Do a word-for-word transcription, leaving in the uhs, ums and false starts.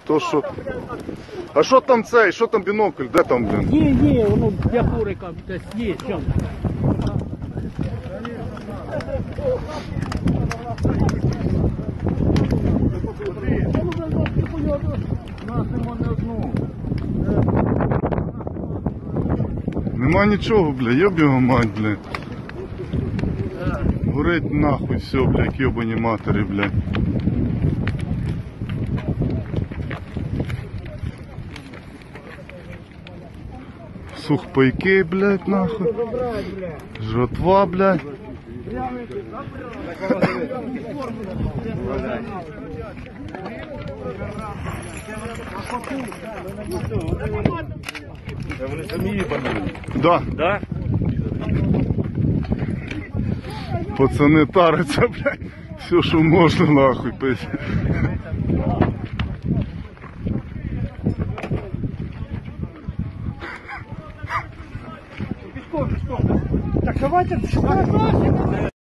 то що. А що там цей, що там бінокль, де там, блін? Є, є, воно для курика десь є, що? Нема нічого, бля, йоб його мать, бля. Горить нахуй все, бля, йобані матері, бля. Сухпайки, блядь, нахуй. Жратва, блядь. Вони самі їбанули. Да. Да? Пацани таряться, блядь. Все, що можна, нахуй, пись. Так давайте,